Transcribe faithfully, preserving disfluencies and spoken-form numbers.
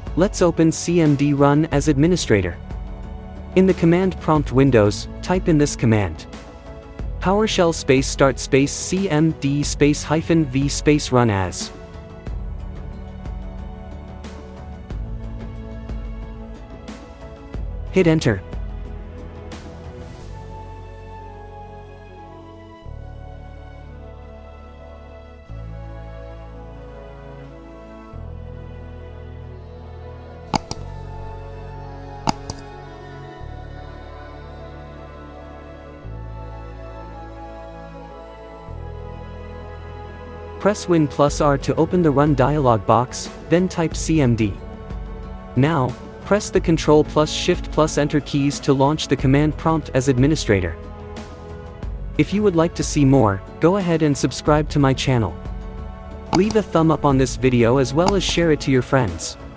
Let's open C M D Run as administrator. In the command prompt windows, type in this command. PowerShell space start space cmd space hyphen v space run as. Hit enter. Press Win plus R to open the Run Dialog Box, then type C M D. Now, press the Ctrl plus Shift plus Enter keys to launch the command prompt as administrator. If you would like to see more, go ahead and subscribe to my channel. Leave a thumb up on this video as well as share it to your friends.